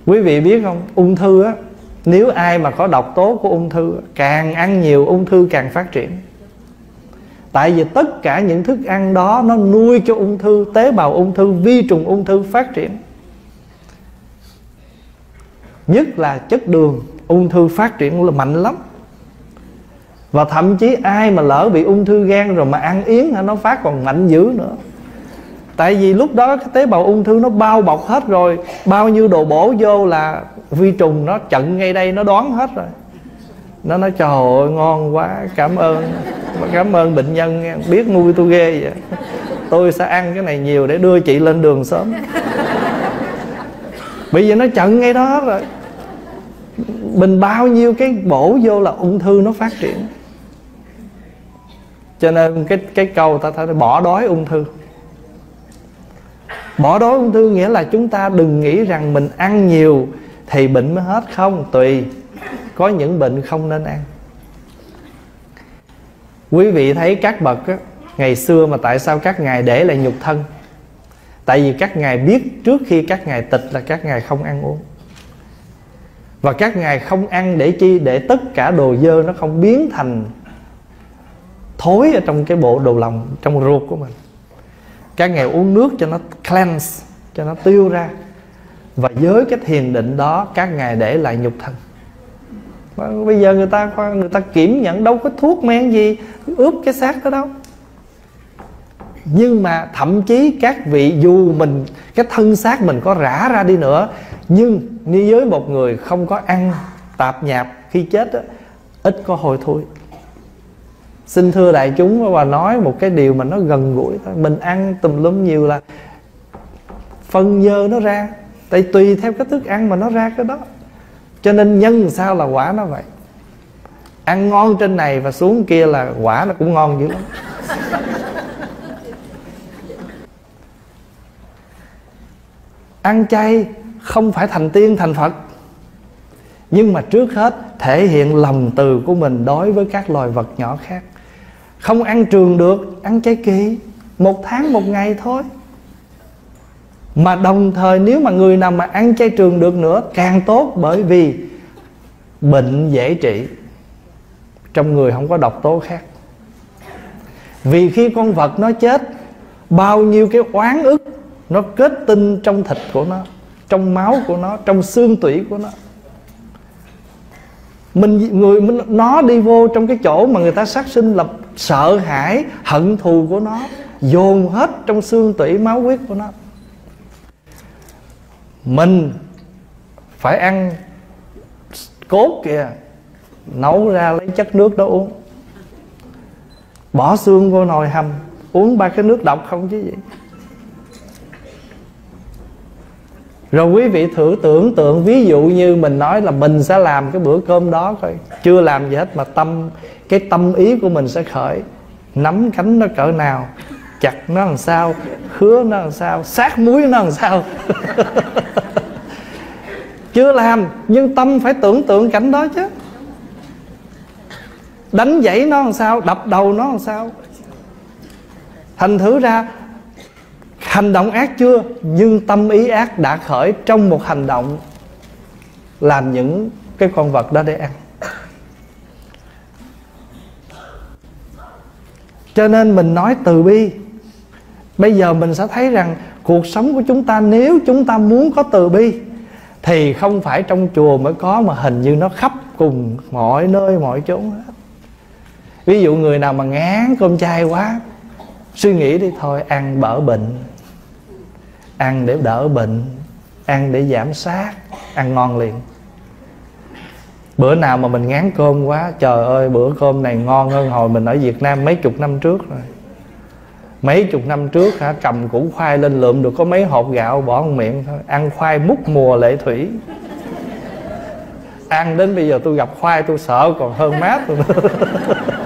Quý vị biết không, ung thư á, nếu ai mà có độc tố của ung thư, càng ăn nhiều ung thư càng phát triển. Tại vì tất cả những thức ăn đó nó nuôi cho ung thư, tế bào ung thư, vi trùng ung thư phát triển. Nhất là chất đường, ung thư phát triển là mạnh lắm. Và thậm chí ai mà lỡ bị ung thư gan rồi mà ăn yến, nó phát còn mạnh dữ nữa. Tại vì lúc đó cái tế bào ung thư nó bao bọc hết rồi, bao nhiêu đồ bổ vô là vi trùng nó chặn ngay đây, nó đoán hết rồi. Nó nói trời ơi ngon quá, cảm ơn bệnh nhân nghe, biết nuôi tôi ghê vậy. Tôi sẽ ăn cái này nhiều để đưa chị lên đường sớm. Bây giờ nó chặn ngay đó hết rồi. Mình bao nhiêu cái bổ vô là ung thư nó phát triển. Cho nên cái câu ta phải bỏ đói ung thư. Bỏ đói ung thư nghĩa là chúng ta đừng nghĩ rằng mình ăn nhiều thì bệnh mới hết. Không, tùy. Có những bệnh không nên ăn. Quý vị thấy các bậc á, ngày xưa mà tại sao các ngài để lại nhục thân? Tại vì các ngài biết trước khi các ngài tịch là các ngài không ăn uống. Và các ngài không ăn để chi? Để tất cả đồ dơ nó không biến thành thối ở trong cái bộ đồ lòng, trong ruột của mình. Các ngài uống nước cho nó cleanse, cho nó tiêu ra. Và với cái thiền định đó các ngài để lại nhục thân. Bây giờ người ta kiểm nhận đâu có thuốc men gì ướp cái xác đó đâu. Nhưng mà thậm chí các vị dù mình cái thân xác mình có rã ra đi nữa, nhưng như với một người không có ăn tạp nhạp khi chết đó, ít có hôi thối. Xin thưa đại chúng và nói một cái điều mà nó gần gũi thôi. Mình ăn tùm lum nhiều là phân dơ nó ra. Tại tùy theo cái thức ăn mà nó ra cái đó. Cho nên nhân sao là quả nó vậy. Ăn ngon trên này và xuống kia là quả nó cũng ngon dữ lắm. Ăn chay không phải thành tiên thành Phật, nhưng mà trước hết thể hiện lòng từ của mình đối với các loài vật nhỏ khác. Không ăn trường được, ăn chay kỳ, 1 tháng 1 ngày thôi. Mà đồng thời nếu mà người nào mà ăn chay trường được nữa càng tốt. Bởi vì bệnh dễ trị, trong người không có độc tố khác. Vì khi con vật nó chết, bao nhiêu cái oán ức nó kết tinh trong thịt của nó, trong máu của nó, trong xương tủy của nó. Nó đi vô trong cái chỗ mà người ta sát sinh là sợ hãi, hận thù của nó dồn hết trong xương tủy máu huyết của nó. Mình phải ăn cốt kìa, nấu ra lấy chất nước đó uống. Bỏ xương vô nồi hầm, uống 3 cái nước độc không chứ gì. Rồi quý vị thử tưởng tượng, ví dụ như mình nói là mình sẽ làm cái bữa cơm đó coi, chưa làm gì hết mà cái tâm ý của mình sẽ khởi. Nắm cánh nó cỡ nào, chặt nó làm sao, khứa nó làm sao, sát muối nó làm sao. Chưa làm nhưng tâm phải tưởng tượng cảnh đó chứ. Đánh dãy nó làm sao, đập đầu nó làm sao. Thành thử ra hành động ác chưa, nhưng tâm ý ác đã khởi trong một hành động làm những cái con vật đó để ăn. Cho nên mình nói từ bi. Bây giờ mình sẽ thấy rằng cuộc sống của chúng ta, nếu chúng ta muốn có từ bi thì không phải trong chùa mới có, mà hình như nó khắp cùng mọi nơi mọi chốn hết. Ví dụ người nào mà ngán cơm chay quá, suy nghĩ đi thôi, ăn đỡ bệnh, ăn để đỡ bệnh, ăn để giảm sát, ăn ngon liền. Bữa nào mà mình ngán cơm quá, trời ơi bữa cơm này ngon hơn hồi mình ở Việt Nam mấy chục năm trước rồi. Mấy chục năm trước hả, cầm củ khoai lên lượm được có mấy hột gạo bỏ vào miệng thôi. Ăn khoai múc mùa lệ thủy. Ăn đến bây giờ tôi gặp khoai tôi sợ còn hơn mát rồi.